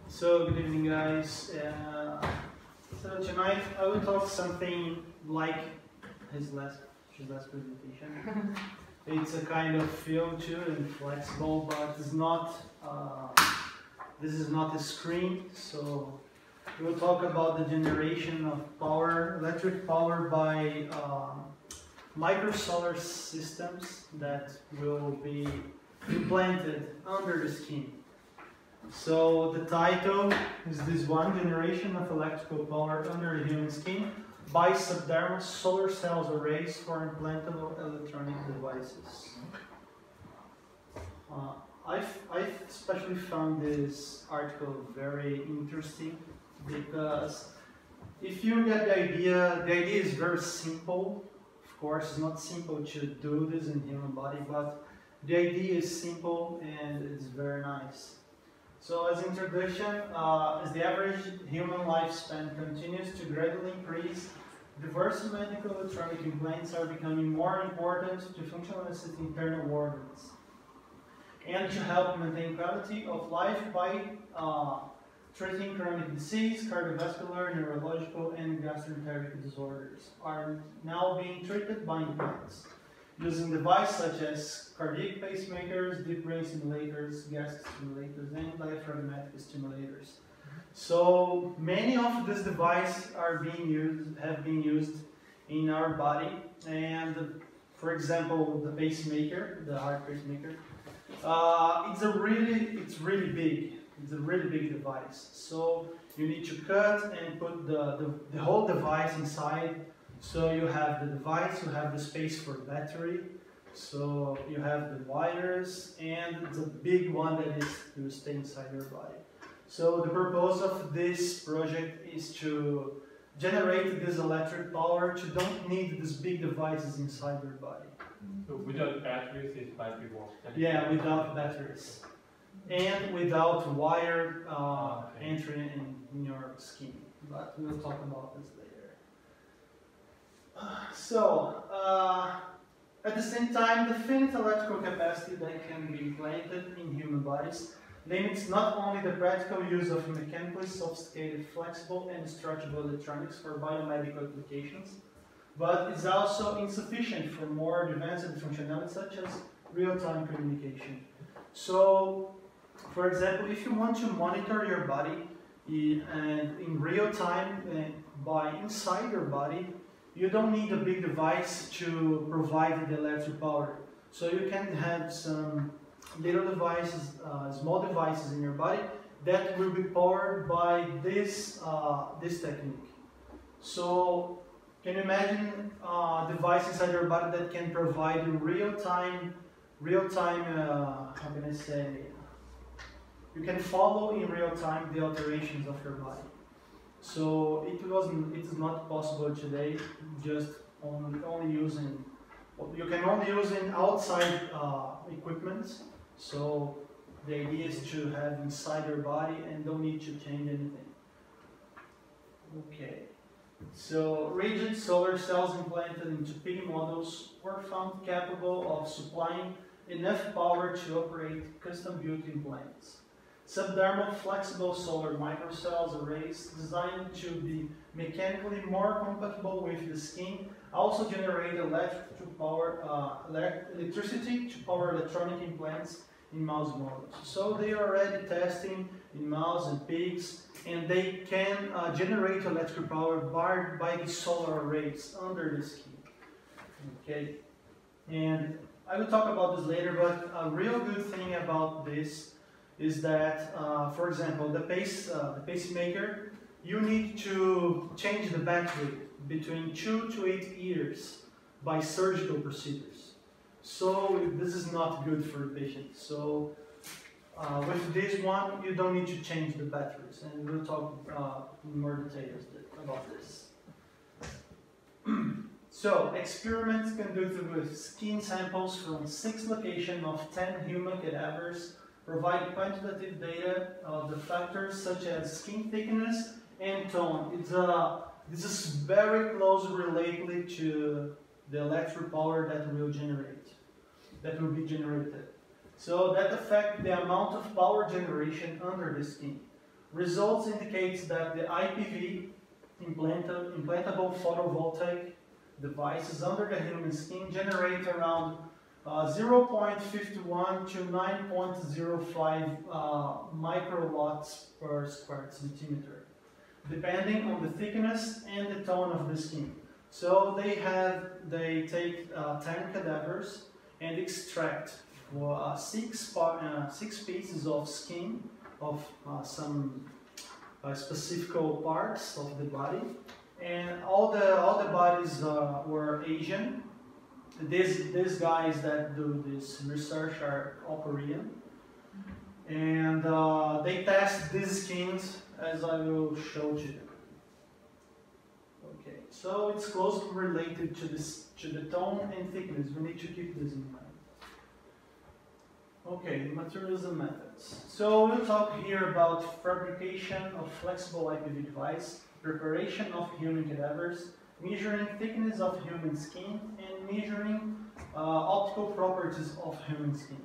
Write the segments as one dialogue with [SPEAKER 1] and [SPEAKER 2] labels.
[SPEAKER 1] So good evening, guys. So tonight I will talk something like his last presentation. It's a kind of film too and flexible, but it's not. This is not a screen, so we'll talk about the generation of power, electric power by microsolar systems that will be implanted under the skin. So the title is this one, Generation of Electrical Power Under the Human Skin by Subdermal Solar Cells Arrays for Implantable Electronic Devices. I've especially found this article very interesting because if you get the idea is very simple. Of course, it's not simple to do this in human body, but the idea is simple and it's very nice. So as introduction, as the average human lifespan continues to gradually increase, diverse medical electronic implants are becoming more important to functional assist internal organs and to help maintain quality of life by treating chronic disease, cardiovascular, neurological, and gastroenteric disorders are now being treated by implants, using devices such as cardiac pacemakers, deep brain stimulators, gas stimulators, and diaphragmatic stimulators. So many of these devices have been used in our body, and for example, the pacemaker, the heart pacemaker, it's really big. It's a really big device. So you need to cut and put the whole device inside. So you have the device, you have the space for battery, so you have the wires, and it's a big one that is to stay inside your body. So the purpose of this project is to generate this electric power. You don't need these big devices inside your body.
[SPEAKER 2] So without batteries, it might be more.
[SPEAKER 1] Yeah, without batteries. And without wire entry in your skin. But we'll talk about this later. At the same time, the finite electrical capacity that can be implanted in human bodies limits not only the practical use of mechanically sophisticated, flexible, and stretchable electronics for biomedical applications, but is also insufficient for more advanced functionalities such as real-time communication. So, for example, if you want to monitor your body and in real time by inside your body, you don't need a big device to provide the electric power. So you can have some little devices, small devices in your body that will be powered by this technique. So can you imagine a device inside your body that can provide you real time, how can I say, you can follow in real time the alterations of your body. So it is not possible today, just only using, you can only use in outside equipment. So the idea is to have inside your body and don't need to change anything. Okay. So rigid solar cells implanted into pig models were found capable of supplying enough power to operate custom-built implants. Subdermal flexible solar microcells arrays designed to be mechanically more compatible with the skin also generate electricity to power electronic implants in mouse models. So they are already testing in mouse and pigs, and they can generate electric power by the solar arrays under the skin. Okay, and I will talk about this later, but a real good thing about this is that, for example, the pacemaker, you need to change the battery between 2 to 8 years by surgical procedures. So this is not good for the patient. So with this one, you don't need to change the batteries, and we'll talk in more details about this. So experiments conducted with skin samples from 6 locations of 10 human cadavers provide quantitative data of the factors such as skin thickness and tone. This is very closely related to the electric power that will be generated. So that affects the amount of power generation under the skin. Results indicates that the IPV, implantable photovoltaic devices under the human skin generate around 0.51 to 9.05 microwatts per square centimeter, depending on the thickness and the tone of the skin. So they take 10 cadavers and extract six pieces of skin of some specific parts of the body, and all the bodies were Asian. These guys that do this research are all Korean, and they test these skins as I will show to you. Okay, so it's closely related to the tone and thickness. We need to keep this in mind. Okay, materials and methods. So we'll talk here about fabrication of flexible IPV device, preparation of human cadavers, measuring thickness of human skin, and measuring optical properties of human skin.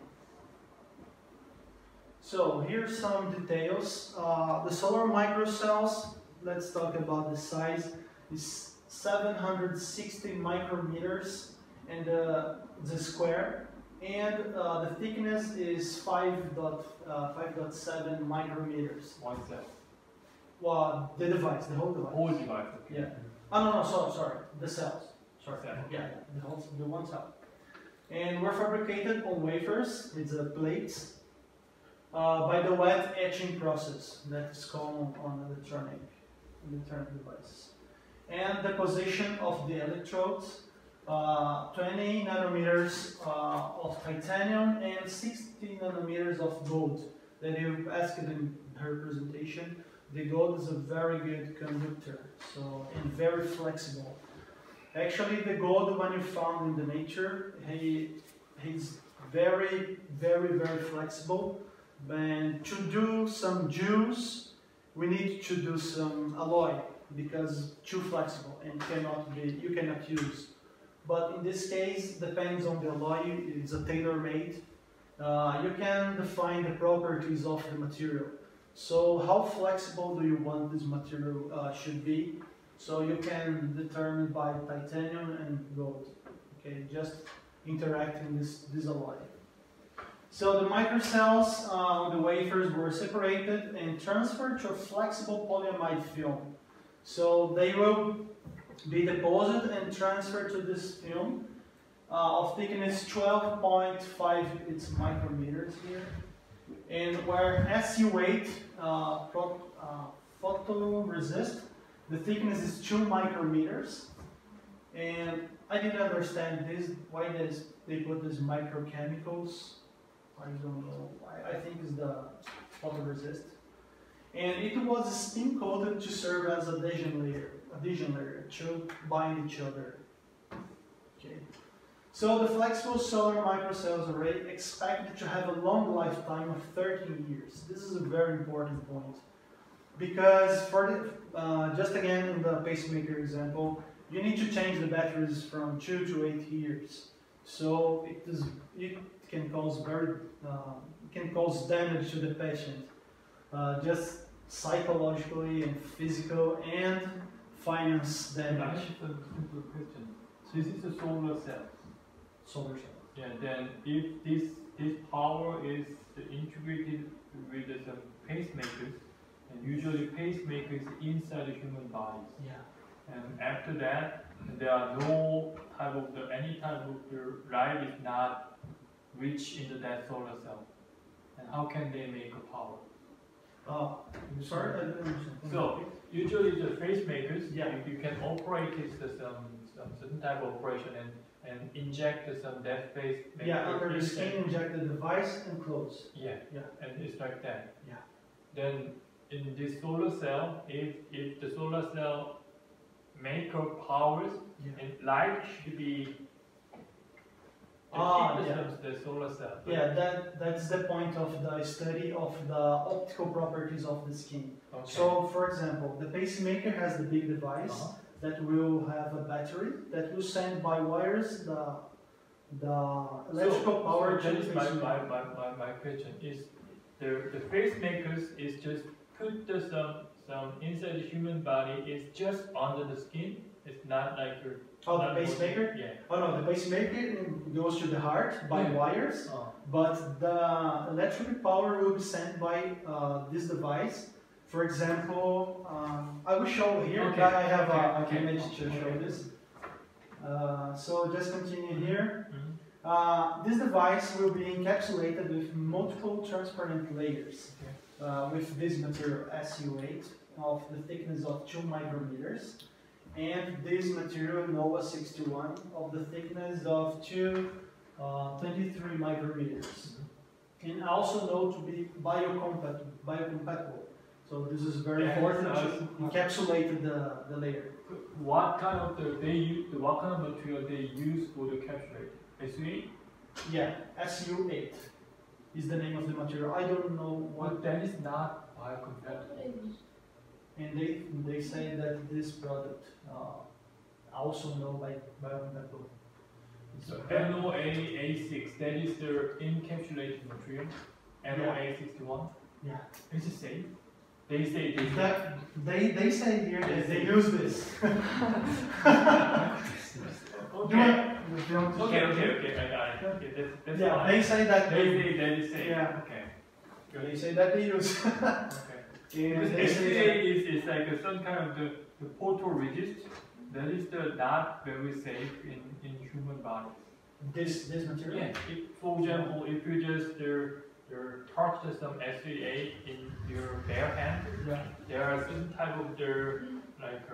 [SPEAKER 1] So here's some details. The solar microcells, let's talk about the size, is 760 micrometers and the square. And the thickness is 5.7 micrometers.
[SPEAKER 2] One cell.
[SPEAKER 1] Well, the device, the whole device.
[SPEAKER 2] Whole device. Okay.
[SPEAKER 1] Yeah. Oh no, sorry. The cells. Sorry.
[SPEAKER 2] Cell.
[SPEAKER 1] Yeah, the one cell. And were fabricated on wafers. It's plates by the wet etching process that is common on electronic devices. And the position of the electrodes. 20 nanometers of titanium and 60 nanometers of gold that you asked in her presentation. The gold is a very good conductor, and very flexible. Actually, the gold, when you found in the nature, he's very, very, very flexible. And to do some jewels, we need to do some alloy because too flexible and you cannot use. But in this case, depends on the alloy, it's a tailor-made. You can define the properties of the material. So how flexible do you want this material should be? So you can determine by titanium and gold. Okay, just interacting this alloy. So the microcells on the wafers were separated and transferred to a flexible polyamide film. So they will be deposited and transferred to this film of thickness 12.5 micrometers here, and where SU8 photoresist, the thickness is 2 micrometers. And I didn't understand this, why they put these microchemicals. I don't know. I think it's the photoresist. And it was spin coated to serve as a adhesion layer to bind each other. Okay. So the flexible solar microcells array expected to have a long lifetime of 13 years. This is a very important point because for the, just again in the pacemaker example, you need to change the batteries from 2 to 8 years. So it can cause damage to the patient, just psychologically and physical and finance
[SPEAKER 2] I
[SPEAKER 1] damage.
[SPEAKER 2] have a simple question. So this is a solar cell.
[SPEAKER 1] Solar cell.
[SPEAKER 2] Yeah. Then if this power is integrated with some pacemakers, and usually pacemakers inside the human bodies.
[SPEAKER 1] Yeah.
[SPEAKER 2] And after that, there are no type of any type of the light is not reach into that solar cell. And how can they make a power?
[SPEAKER 1] Sorry, I didn't understand.
[SPEAKER 2] So usually the pacemakers,
[SPEAKER 1] Yeah.
[SPEAKER 2] you can operate it to some certain type of operation and inject some dead phase.
[SPEAKER 1] Yeah, under the skin, inject the device and close.
[SPEAKER 2] Yeah,
[SPEAKER 1] Yeah.
[SPEAKER 2] and it's like that.
[SPEAKER 1] Yeah.
[SPEAKER 2] Then in this solar cell, if the solar cell make a powers,
[SPEAKER 1] Yeah.
[SPEAKER 2] and light should be the solar cell.
[SPEAKER 1] Yeah, that's the point of the study of the optical properties of the skin.
[SPEAKER 2] Okay.
[SPEAKER 1] So, for example, the pacemaker has the big device that will have a battery that will send by wires the electrical power
[SPEAKER 2] so
[SPEAKER 1] to
[SPEAKER 2] that
[SPEAKER 1] the
[SPEAKER 2] is
[SPEAKER 1] pacemaker.
[SPEAKER 2] my question is the pacemakers is just put put the some inside the human body, it's just under the skin. It's not like your.
[SPEAKER 1] Oh, the pacemaker?
[SPEAKER 2] Yeah.
[SPEAKER 1] Oh no, the pacemaker goes to the heart by
[SPEAKER 2] Yeah.
[SPEAKER 1] wires, but the electrical power will be sent by this device. For example, I will show here.
[SPEAKER 2] Okay.
[SPEAKER 1] I have an
[SPEAKER 2] Okay.
[SPEAKER 1] image to show
[SPEAKER 2] Okay.
[SPEAKER 1] this. So just continue here.
[SPEAKER 2] Mhm.
[SPEAKER 1] This device will be encapsulated with multiple transparent layers with this material SU8 of the thickness of 2 micrometers. And this material NOAA 61 of the thickness of 23 micrometers. And also know to be biocompatible. So this is very
[SPEAKER 2] Yeah,
[SPEAKER 1] important
[SPEAKER 2] so
[SPEAKER 1] to encapsulate the layer.
[SPEAKER 2] What kind of what kind of material they use for the capsulate? SU8?
[SPEAKER 1] Yeah, SU8 is the name of the material. I don't know what,
[SPEAKER 2] But that is not biocompatible.
[SPEAKER 1] and they say that this product also know biocompatible.
[SPEAKER 2] So NOA-A6, that is the encapsulated material. NOA-61.
[SPEAKER 1] Yeah.
[SPEAKER 2] Is it safe? They say they.
[SPEAKER 1] They say here that they use this.
[SPEAKER 2] Okay.
[SPEAKER 1] Do you want to-
[SPEAKER 2] Okay, I got it. Okay, that's
[SPEAKER 1] Yeah,
[SPEAKER 2] fine.
[SPEAKER 1] they say that
[SPEAKER 2] They say that is safe.
[SPEAKER 1] Yeah.
[SPEAKER 2] Okay.
[SPEAKER 1] they say that they use.
[SPEAKER 2] Okay.
[SPEAKER 1] And
[SPEAKER 2] Because
[SPEAKER 1] they say
[SPEAKER 2] SPA is like some kind of the photorigid that is not very safe in human bodies.
[SPEAKER 1] this material.
[SPEAKER 2] Yeah. For example, if you just touch some SPA in your bare hand,
[SPEAKER 1] Yeah.
[SPEAKER 2] there are some type of like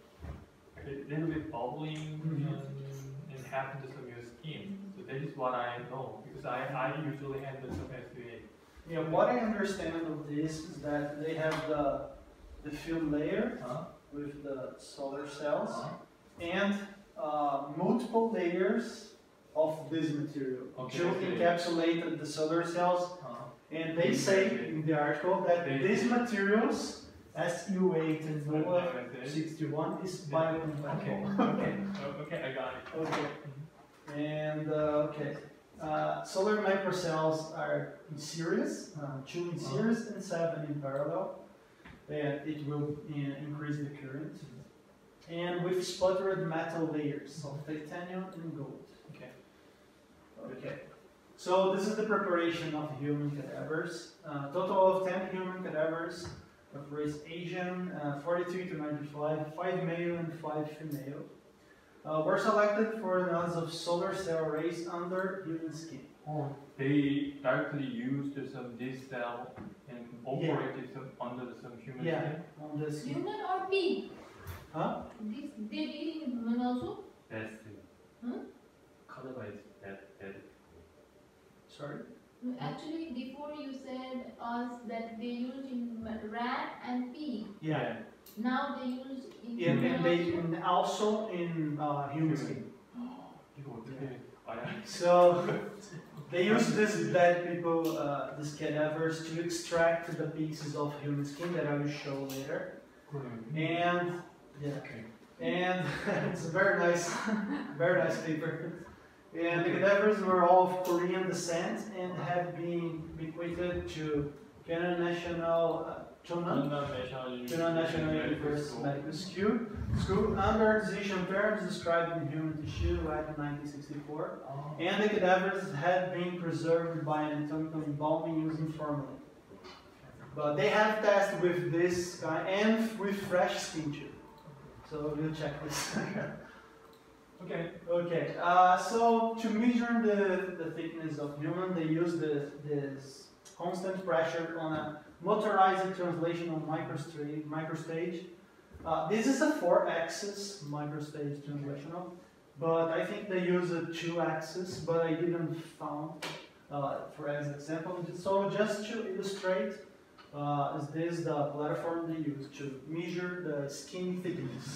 [SPEAKER 2] a little bit bubbling and happen to some of your skin. So that is what I know because I usually handle some SPA.
[SPEAKER 1] Yeah, what I understand of this is that they have the film layer with the solar cells and multiple layers of this material
[SPEAKER 2] Okay,
[SPEAKER 1] to
[SPEAKER 2] okay.
[SPEAKER 1] encapsulate the solar cells. And they say in the article that these materials, SU8 and NOAA 61, is biocompatible.
[SPEAKER 2] Okay, I got it.
[SPEAKER 1] Okay. And okay. Solar microcells are in series, 2 in series and 7 in parallel. And it will increase the current. And with sputtered metal layers of titanium and gold.
[SPEAKER 2] Okay.
[SPEAKER 1] Okay. So this is the preparation of human cadavers. Total of 10 human cadavers of race Asian, 43 to 95, 5 male and 5 female. Were selected for analysis of solar cell rays under human skin.
[SPEAKER 2] They directly used this cell and operated some under some human skin.
[SPEAKER 1] On the skin.
[SPEAKER 3] Human or pig?
[SPEAKER 1] Huh?
[SPEAKER 3] This they did in human also?
[SPEAKER 4] That's the
[SPEAKER 3] Huh?
[SPEAKER 4] color is that.
[SPEAKER 1] Sorry?
[SPEAKER 3] Actually, before you said us that they used in rat and pig.
[SPEAKER 1] Yeah.
[SPEAKER 3] Now they use in
[SPEAKER 1] Yeah,
[SPEAKER 3] human
[SPEAKER 1] and they
[SPEAKER 3] also?
[SPEAKER 1] and also in human skin.
[SPEAKER 2] 이거 어떻게 알아?
[SPEAKER 1] So they use this dead people, these cadavers, to extract the pieces of human skin that I will show later. And yeah,
[SPEAKER 2] Okay.
[SPEAKER 1] and it's a very nice paper. And the cadavers were all of Korean descent and have been bequeathed to Cheonan National University Medical School under decision terms described in Human Tissue Act 1964. And the cadavers had been preserved by an anatomical embalming using formalin. But they have tested with this guy and with fresh skin too. So we'll check this.
[SPEAKER 2] Okay.
[SPEAKER 1] Okay, so to measure the thickness of human, they use this constant pressure on a motorized translational microstage. This is a 4-axis microstage translational, but I think they use a 2-axis, but I didn't found for as example. So just to illustrate, is this the platform they use to measure the skin thickness?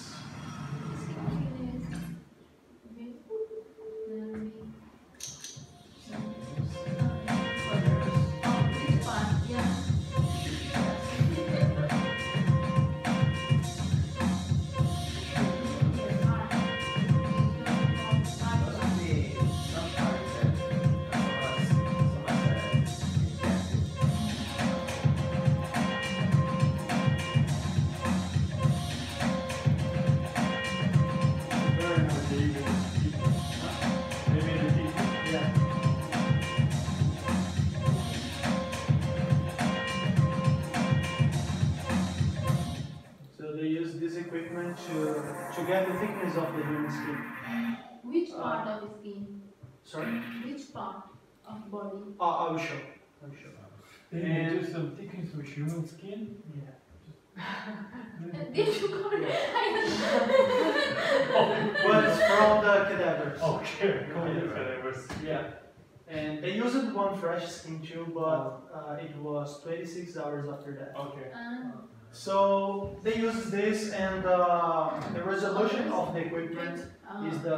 [SPEAKER 1] equipment to get the thickness of the human skin.
[SPEAKER 3] Which part of the skin?
[SPEAKER 1] Sorry?
[SPEAKER 3] Which part of body?
[SPEAKER 1] I will show. I will show.
[SPEAKER 2] They
[SPEAKER 1] And-
[SPEAKER 2] do some thickness with human skin.
[SPEAKER 1] Yeah.
[SPEAKER 3] Did you call it?
[SPEAKER 1] But it's from the cadavers.
[SPEAKER 2] Okay, cool.
[SPEAKER 1] Yeah. Yeah. And they used one fresh skin too, but it was 26 hours after that.
[SPEAKER 2] Okay.
[SPEAKER 1] So they use this, and the resolution of the equipment is the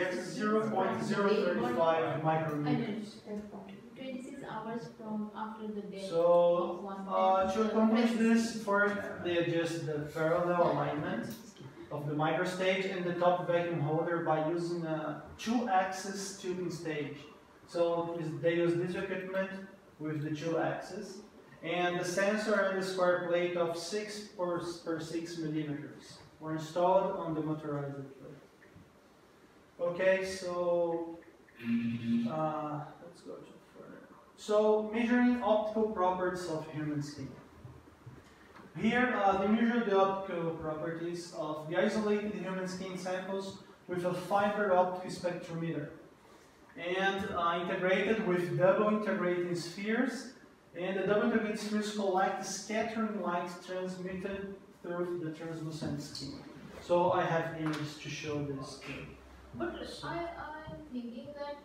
[SPEAKER 1] 0.035 micrometers.
[SPEAKER 3] 26 hours from after the death
[SPEAKER 1] So
[SPEAKER 3] of one
[SPEAKER 1] to accomplish this, first they adjust the parallel alignment of the microstage and the top vacuum holder by using a 2-axis tubing stage. So they use this equipment with the 2 axes, and the sensor and the square plate of 6 per 6 millimeters were installed on the motorized plate. Okay, so let's go to further. So measuring optical properties of human skin. Here they measure the optical properties of the isolated human skin samples with a fiber optic spectrometer, and integrated with double integrating spheres, and the double integrating spheres collect scattering light transmitted through the translucent skin. So I have images to show this too.
[SPEAKER 3] But I'm thinking that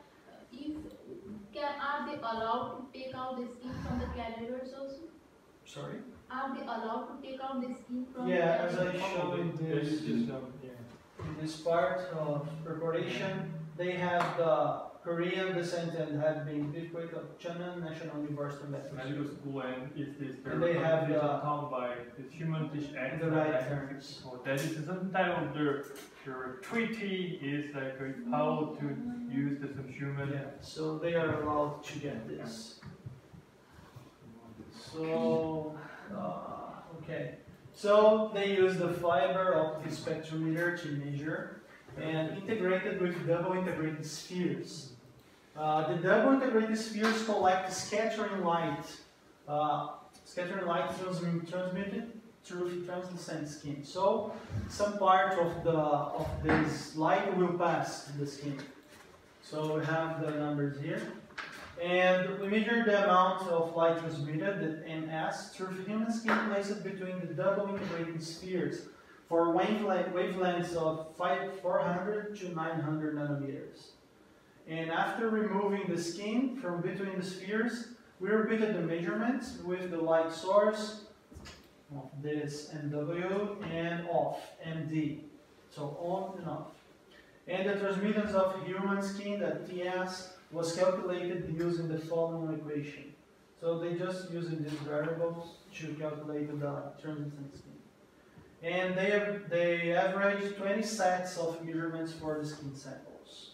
[SPEAKER 3] are they allowed to take out the skin from the cadavers also?
[SPEAKER 1] Sorry?
[SPEAKER 3] Are they allowed to take out the skin from
[SPEAKER 1] Yeah,
[SPEAKER 3] the
[SPEAKER 1] as I showed in
[SPEAKER 2] They
[SPEAKER 1] this,
[SPEAKER 2] just,
[SPEAKER 1] in this part of preparation, they have the Korean descent and have been earthquake of Cheonan National University
[SPEAKER 2] medical school, and it is
[SPEAKER 1] And they have the-
[SPEAKER 2] taught by the human tissue act.
[SPEAKER 1] the right terms.
[SPEAKER 2] So that is some type of the treaty is like how to use the some human.
[SPEAKER 1] Yeah, so they are allowed to get this. So, okay. So they use the fiber optic spectrometer to measure, and integrated with double integrated spheres. The double integrated spheres collect scattering light transmitted through translucent skin. So some part of this light will pass the skin. So we have the numbers here. And we measure the amount of light transmitted, the MS, through human skin placed between the double integrated spheres for wavelengths of 400 to 900 nanometers. And after removing the skin from between the spheres, we repeated the measurements with the light source of this MW and off, MD. So on and off. And the transmittance of human skin, the TS, was calculated using the following equation. So they just using these variables to calculate the translucent skin. And they averaged 20 sets of measurements for the skin samples.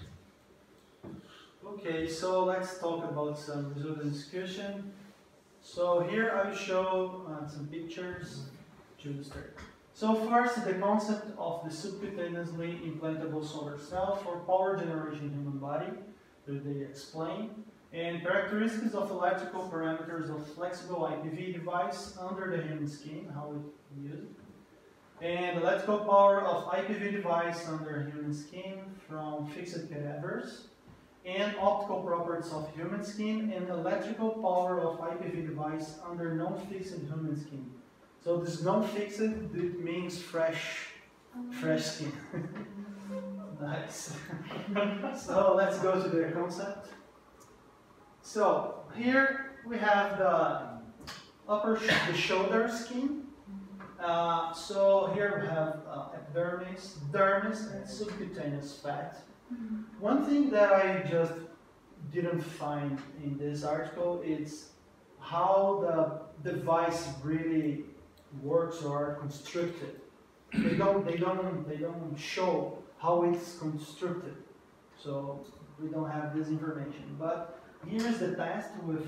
[SPEAKER 1] Okay, so let's talk about some result and discussion. So here I will show some pictures to illustrate. So first, the concept of the subcutaneously implantable solar cell for power generation in human body that they explain, and characteristics of electrical parameters of flexible IPV device under the human skin, how it used, and electrical power of IPV device under human skin from fixed cadavers, and optical properties of human skin, and electrical power of IPV device under non-fixed human skin. So this non-fixed, it means fresh skin. Nice. So let's go to the concept. So here we have the shoulder skin. So here we have epidermis, dermis, and subcutaneous fat. One thing that I just didn't find in this article is how the device really works or constructed. They don't show how it's constructed, so we don't have this information. But here is the test with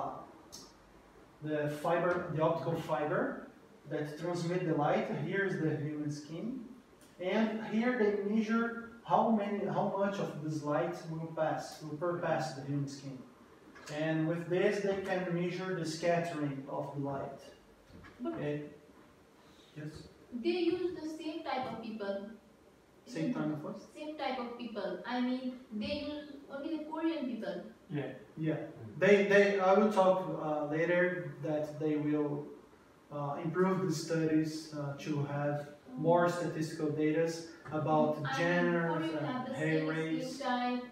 [SPEAKER 1] the optical fiber that transmit the light. Here is the human skin, and here they measure how much of this light will pass the human skin. And with this, they can measure the scattering of the light.
[SPEAKER 3] But
[SPEAKER 1] Yes.
[SPEAKER 3] they use the same type of people.
[SPEAKER 1] Same time of what?
[SPEAKER 3] Same type of people. I mean, they use only the Korean people.
[SPEAKER 2] Yeah.
[SPEAKER 1] Yeah, I will talk later that they will improve the studies to have more statistical data about genders
[SPEAKER 3] Korean have
[SPEAKER 1] and
[SPEAKER 3] the
[SPEAKER 1] hair
[SPEAKER 3] same
[SPEAKER 1] race.
[SPEAKER 3] skin type.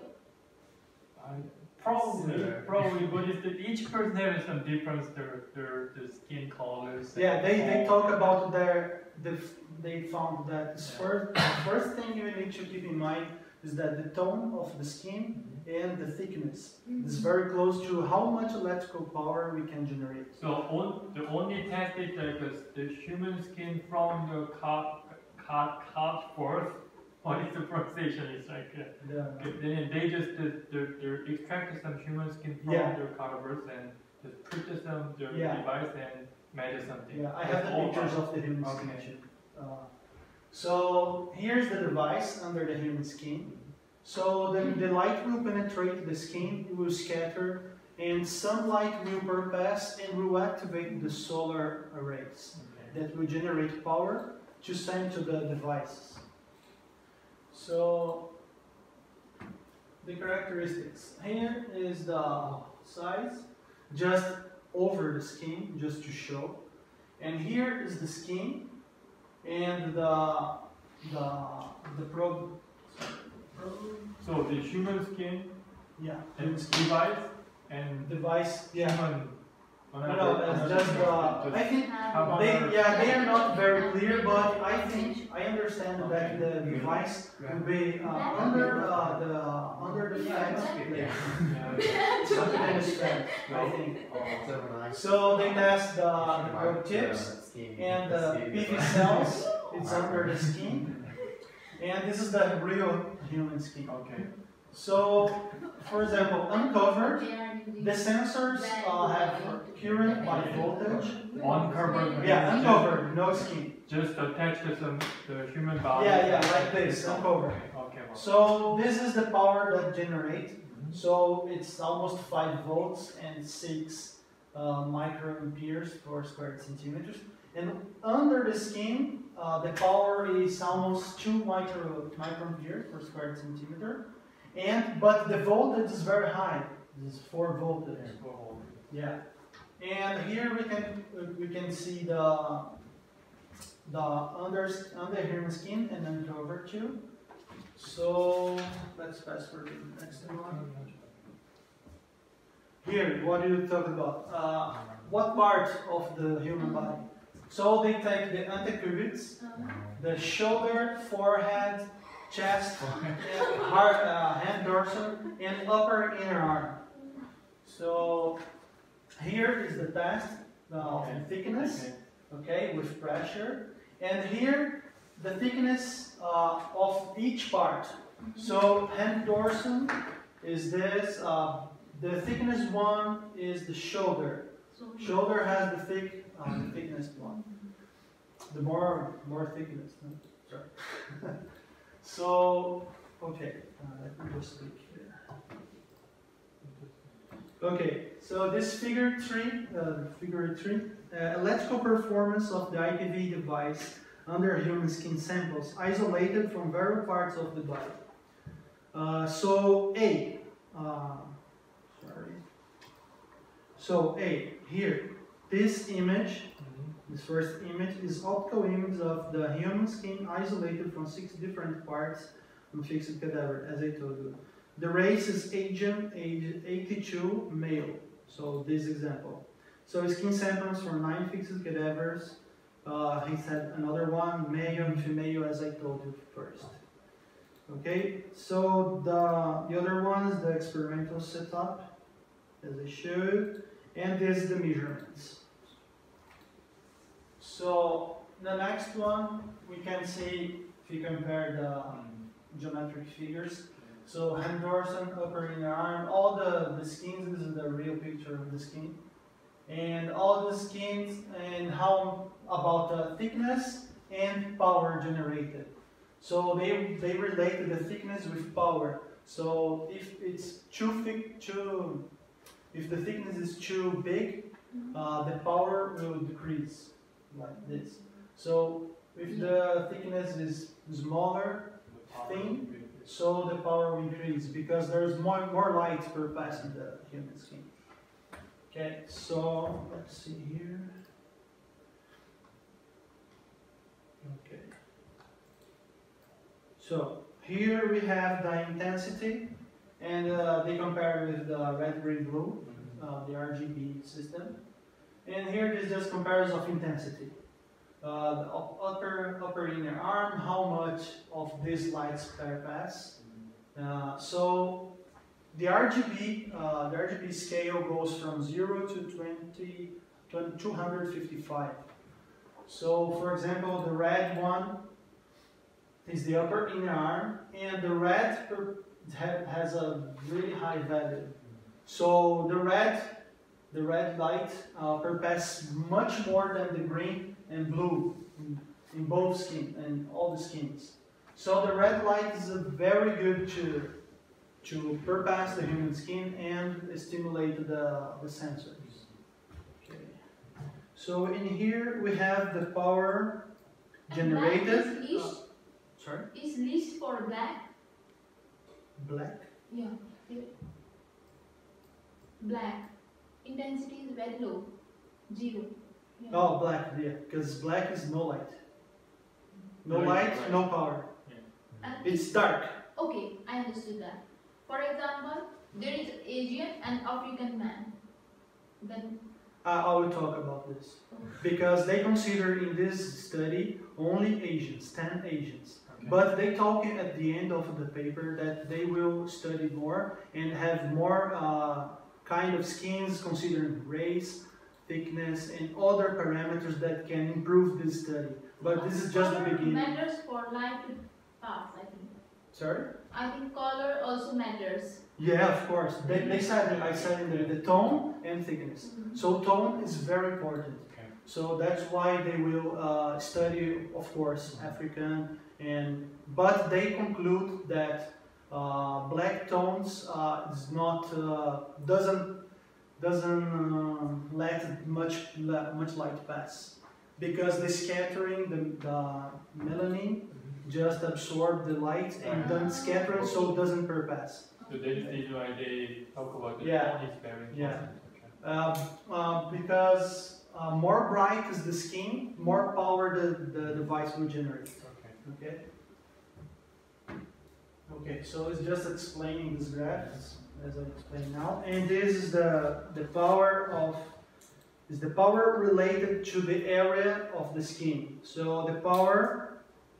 [SPEAKER 2] Probably, but it's that each person has some difference, their skin colors.
[SPEAKER 1] Yeah, they talk about they found that the first thing you need to keep in mind is that the tone of the skin and the thickness is very close to how much electrical power we can generate.
[SPEAKER 2] So the only test is like the human skin from the cut forth. What is the pronunciation? It's like then they just they extracted some human skin from their cadavers and just put some their device and measure something.
[SPEAKER 1] Yeah, I have the pictures of the human skin. So here's the device under the human skin. So the light will penetrate the skin, it will scatter, and sunlight will pass and will activate the solar arrays that will generate power to send to the devices. So the characteristics. Here is the size, just over the skin, just to show. And here is the skin and the probe.
[SPEAKER 2] So the human skin and
[SPEAKER 1] skin.
[SPEAKER 2] device and
[SPEAKER 1] Device,
[SPEAKER 2] human.
[SPEAKER 1] No, it's just I think they are not very clear, but I think I understand that the device will be under the fence. Something is fed, I think. So they test the probe tips and the PV cells. It's under the skin, and this is the real human skin.
[SPEAKER 2] Okay.
[SPEAKER 1] So, for example, uncovered, the sensors have current by voltage.
[SPEAKER 2] Uncovered.
[SPEAKER 1] Yeah, uncovered, no skin.
[SPEAKER 2] Just attached to the human body.
[SPEAKER 1] Yeah, like this, uncovered.
[SPEAKER 2] Okay. Well.
[SPEAKER 1] So this is the power that generates. So it's almost 5 volts and 6 microamperes per square centimeters. And under the skin, the power is almost 2 microamperes per square centimeter. But the voltage is very high. This is 4 voltage. Yeah. And here we can see the under human skin and then cover too. So let's pass for the next one. Here, what do you talk about? What part of the human body? So they take the antecubits, the shoulder, forehead, chest, hand dorsum, and upper inner arm. So here is the test of the thickness, okay, with pressure. And here, the thickness of each part. So hand dorsum is this. The thickness one is the shoulder. Shoulder has the thickness one. The more thickness. No? Sorry. So okay, let me just click here. Okay, so this figure 3, electrical performance of the IPV device under human skin samples, isolated from various parts of the body. So here, this image, this first image is optical image of the human skin isolated from 6 different parts from fixed cadaver, as I told you. The race is Asian, age 82, male. So this example. So skin samples from 9 fixed cadavers. He said another one, male and female, as I told you first. Okay, so the other one is the experimental setup, as I showed, and this is the measurements. So the next one, we can see if you compare the geometric figures. So hand dorsum, upper inner arm, all the skins, this is the real picture of the skin. And all the skins and how about the thickness and power generated. So they related the thickness with power. So if it's if the thickness is too big, the power will decrease like this. So If the thickness is smaller, thin, so the power will increase because there's more light per pass in the human skin. Okay, so let's see here. Okay. So here we have the intensity, and they compare with the red, green, blue, the RGB system. And here is just comparison of intensity. The upper inner arm, how much of these lights per pass. So the RGB scale goes from 0 to 255. So for example, the red one is the upper inner arm, and the red has a really high value. So the red light per pass much more than the green and blue in both skin and all the skins. So the red light is very good to per pass the human skin and stimulate the sensors. Okay. So in here we have the power generated. Sorry?
[SPEAKER 3] Is least for black?
[SPEAKER 1] Black?
[SPEAKER 3] Yeah. Black. Intensity is very low. 0. Yeah.
[SPEAKER 1] Oh, black, yeah, because black is no light. No light, no power.
[SPEAKER 3] And
[SPEAKER 1] It's dark.
[SPEAKER 3] okay, I understood that. For example, there is Asian and African man. Then
[SPEAKER 1] I will talk about this. Because they consider in this study only Asians, 10 Asians. But they talk at the end of the paper that they will study more and have more kind of skins considering race, thickness, and other parameters that can improve this study. But this is just the
[SPEAKER 3] color
[SPEAKER 1] beginning.
[SPEAKER 3] matters for light to pass, I think.
[SPEAKER 1] Sorry?
[SPEAKER 3] I think color also matters.
[SPEAKER 1] Yeah, of course. They said, I said in there, the tone and thickness. So tone is very important. So that's why they will study, of course, African, but they conclude that black tones is not doesn't let much light pass, because the scattering the melanin just absorb the light and don't scatter it, so it doesn't per pass.
[SPEAKER 2] So that is the reason why they talk about the
[SPEAKER 1] Yeah.
[SPEAKER 2] tone is very important.
[SPEAKER 1] Yeah. Because more bright is the skin, more power the device will generate.
[SPEAKER 2] Okay.
[SPEAKER 1] Okay, so it's just explaining this graph as I explain now, and this is the power related to the area of the skin. So the power,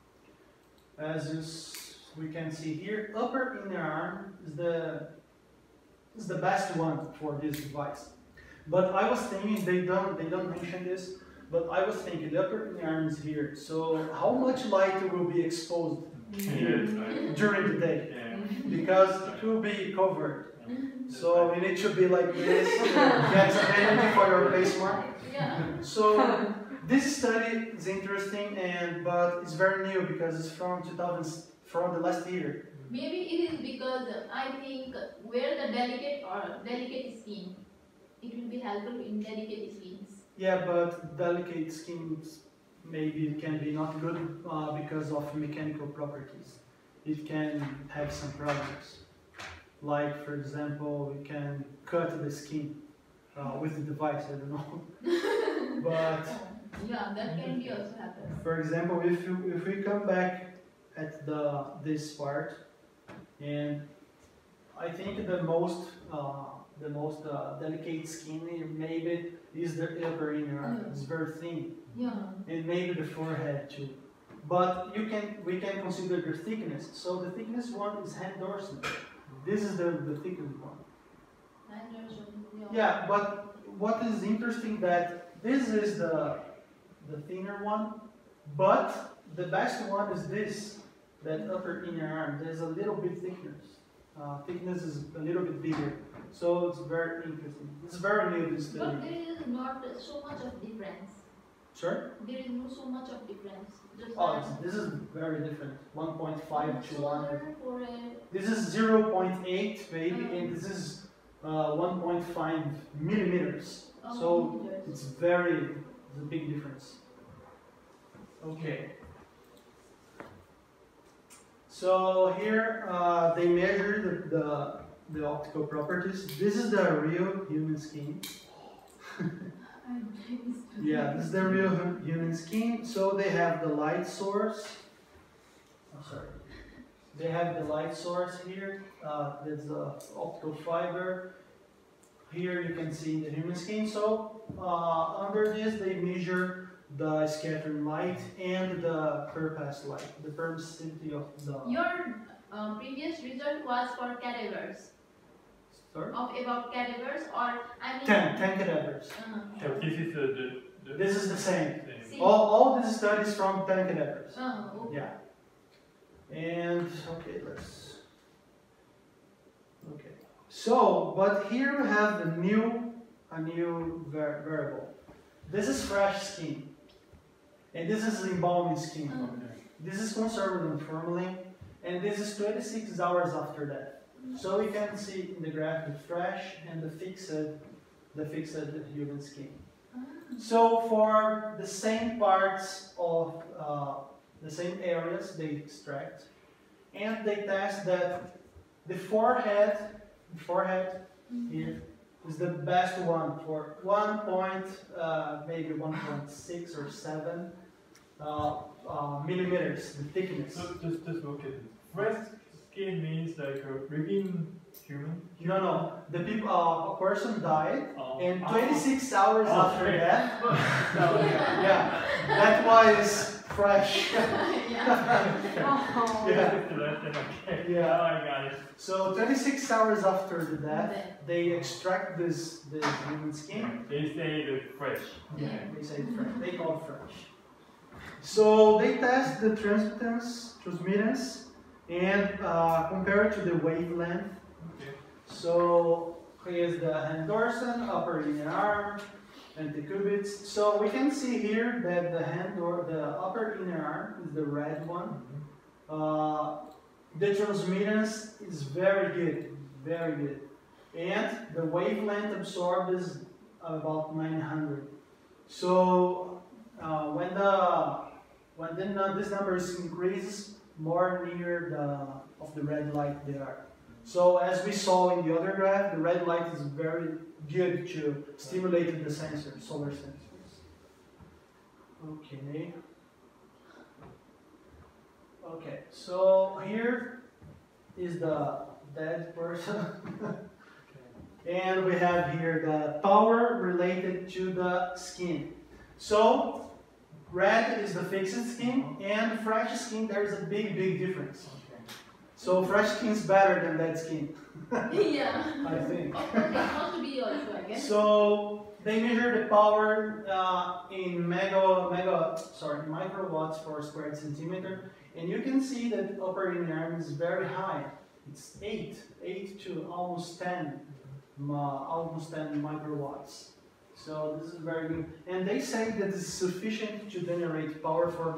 [SPEAKER 1] we can see here, upper inner arm is the best one for this device. But I was thinking they don't mention this, but I was thinking the upper inner arm is here. So how much light will be exposed during the day?
[SPEAKER 2] Yeah.
[SPEAKER 1] Because it will be covered. So you need to be like this, get some energy for your face mark.
[SPEAKER 3] Yeah.
[SPEAKER 1] So this study is interesting, but it's very new because it's from the last year.
[SPEAKER 3] Maybe it is because I think where the delicate skin, it will be helpful in delicate skins.
[SPEAKER 1] Yeah, but delicate skins maybe can be not good because of mechanical properties. It can have some problems. Like, for example, we can cut the skin with the device, I don't know. But
[SPEAKER 3] yeah, that can be also happen.
[SPEAKER 1] for example, if we come back at this part, and I think the most delicate skin maybe is the upper inner arm. It's very thin,
[SPEAKER 3] Yeah.
[SPEAKER 1] and maybe the forehead too. But we can consider the thickness. So the thickness one is hand dorsal. This is the thickest one. Yeah, but what is interesting that this is the thinner one, but the best one is this, that upper inner arm. There's a little bit thickness. Thickness is a little bit bigger, so it's very interesting. It's very new, this study.
[SPEAKER 3] But there is not so much of difference.
[SPEAKER 1] Sorry?
[SPEAKER 3] There is not so much of difference. Just
[SPEAKER 1] This is very different. 1.5 to 1.
[SPEAKER 3] shoulder, forehead.
[SPEAKER 1] This is 0.8 maybe, and this is 1.5 millimeters. So it's a big difference. Okay. So here they measure the optical properties. This is the real human skin. Yeah, this is the real human skin. So they have the light source. I'm sorry. They have the light source here. There's the optical fiber. Here you can see the human skin. So under this they measure the scattering light and the per-pass light, the permissivity of the.
[SPEAKER 3] Your previous result was for cadavers.
[SPEAKER 1] Sorry?
[SPEAKER 3] Of about cadavers, or I mean.
[SPEAKER 1] 10 cadavers.
[SPEAKER 2] So this is the
[SPEAKER 1] This is the same.
[SPEAKER 3] See.
[SPEAKER 1] All these studies from 10 cadavers.
[SPEAKER 3] Okay.
[SPEAKER 1] Yeah. And okay, let's. Okay. So, but here we have a new variable. This is fresh skin, and this is embalming skin. This is conserved in formalin, and this is 26 hours after death. So we can see in the graph the fresh and the fixed human skin. So for the same parts of the same areas they extract, and they test that the forehead here is the best one for maybe 1.6 or 7 millimeters, the thickness.
[SPEAKER 2] So just look at it. Fresh skin means like a living human.
[SPEAKER 1] No. The people, a person died, and
[SPEAKER 2] Oh.
[SPEAKER 1] 26 hours after
[SPEAKER 2] Okay.
[SPEAKER 1] death,
[SPEAKER 2] Yeah.
[SPEAKER 1] yeah, that was fresh.
[SPEAKER 3] Oh.
[SPEAKER 1] Yeah.
[SPEAKER 2] Okay.
[SPEAKER 1] Yeah.
[SPEAKER 2] Now I got it.
[SPEAKER 1] So 26 hours after the death, they extract this human skin.
[SPEAKER 2] They say the fresh.
[SPEAKER 1] Yeah, they say fresh. They call it fresh. So they test the transmittance, and compare it to the wavelength.
[SPEAKER 2] Okay.
[SPEAKER 1] So here's the hand dorsum, upper inner arm, and the cubits. So we can see here that the upper inner arm is the red one. The transmittance is very good, and the wavelength absorbed is about 900. So when this number increases, more near of the red light they are. So as we saw in the other graph, the red light is very good to stimulate the sensors, solar sensors. Okay. Okay, so here is the dead person. And we have here the power related to the skin. So red is the fixed skin, and fresh skin there is a big difference. So fresh skin is better than dead skin,
[SPEAKER 3] Yeah.
[SPEAKER 1] I think.
[SPEAKER 3] Of course, it must be also, I guess.
[SPEAKER 1] So they measure the power in microwatts per square centimeter, and you can see that upper inner arm is very high. It's 8 to almost 10 microwatts. So this is very good, and they say that this is sufficient to generate power for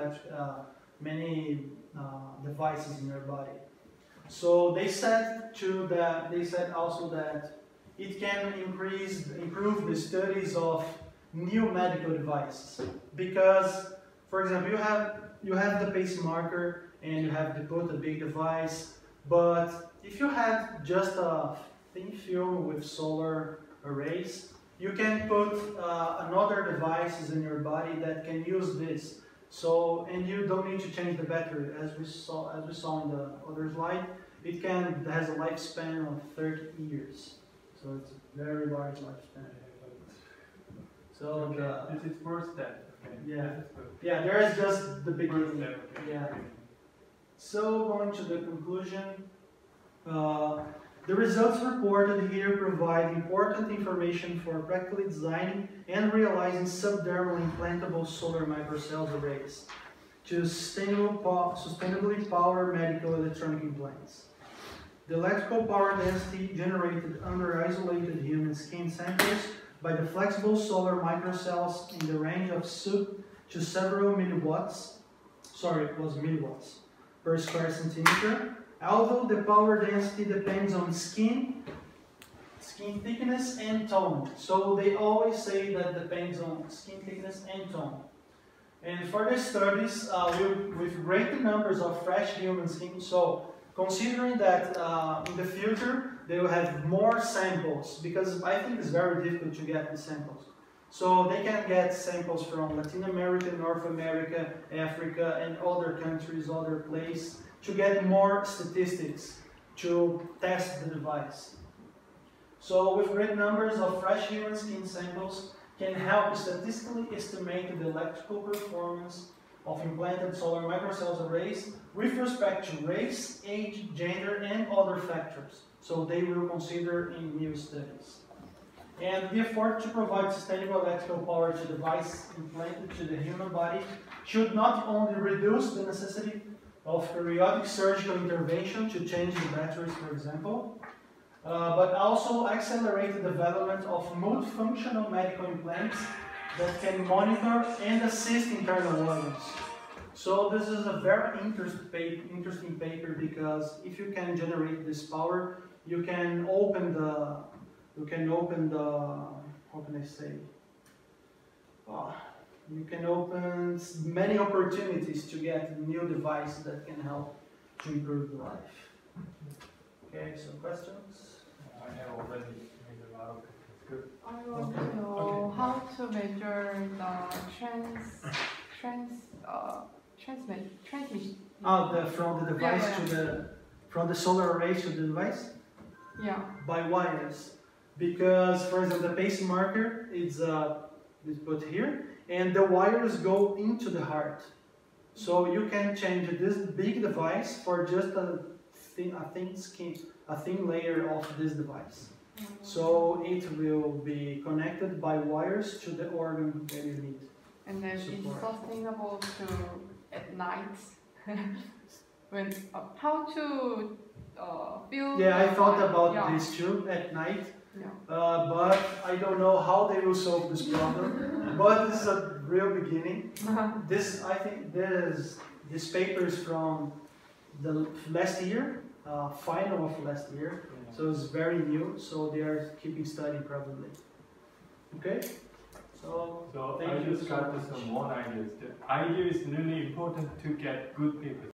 [SPEAKER 1] many devices in your body. So they said also that it can improve the studies of new medical devices, because, for example, you have the pacemaker and you have to put a big device, but if you had just a thin film with solar arrays, you can put another devices in your body that can use this. So, and you don't need to change the battery, as we saw in the other slide. It has a lifespan of 30 years. So it's a very large lifespan. So
[SPEAKER 2] Okay. This is first step. Okay.
[SPEAKER 1] Yeah.
[SPEAKER 2] This is good.
[SPEAKER 1] yeah, there is just the
[SPEAKER 2] First
[SPEAKER 1] beginning.
[SPEAKER 2] step. Okay.
[SPEAKER 1] Yeah. So going to the conclusion, the results reported here provide important information for practically designing and realizing subdermal implantable solar microcell arrays to sustainably power medical electronic implants. The electrical power density generated under isolated human skin samples by the flexible solar microcells in the range of sub to several milliwatts, it was milliwatts, per square centimeter. Although the power density depends on skin thickness and tone. So they always say that depends on skin thickness and tone. And further studies with great numbers of fresh human skin, so considering that in the future they will have more samples, because I think it's very difficult to get the samples. So they can get samples from Latin America, North America, Africa, and other countries, other places, to get more statistics to test the device. So with great numbers of fresh human skin samples can help statistically estimate the electrical performance of implanted solar microcell arrays with respect to race, age, gender, and other factors. So they will consider in new studies. And the effort to provide sustainable electrical power to device implanted to the human body should not only reduce the necessity of periodic surgical intervention to change the batteries, for example, but also accelerate the development of multifunctional medical implants that can monitor and assist internal organs. So this is a very interesting paper, because if you can generate this power, you can open the how can I say? You can open many opportunities to get new devices that can help to improve life. Okay, some questions?
[SPEAKER 2] I have already made a lot of questions. Good.
[SPEAKER 5] I want to know how to measure the transmission.
[SPEAKER 1] From the device to the from the solar array to the device?
[SPEAKER 5] Yeah.
[SPEAKER 1] By wires. Because, for example, the pace marker is put here, and the wires go into the heart. So you can change this big device for just a thin layer of this device. So it will be connected by wires to the organ that you need.
[SPEAKER 5] And then
[SPEAKER 1] Support.
[SPEAKER 5] it's sustainable to at night. When how to build?
[SPEAKER 1] Yeah, I thought about
[SPEAKER 5] yeah.
[SPEAKER 1] this too at night.
[SPEAKER 5] Yeah.
[SPEAKER 1] But I don't know how they will solve this problem. But this is a real beginning. I think this paper is from the last year, final of last year. So it's very new. So they are keeping studying probably. Okay. So
[SPEAKER 2] So
[SPEAKER 1] thank
[SPEAKER 2] I
[SPEAKER 1] you
[SPEAKER 2] just
[SPEAKER 1] so
[SPEAKER 2] got
[SPEAKER 1] much.
[SPEAKER 2] some more ideas. The idea is really important to get good papers.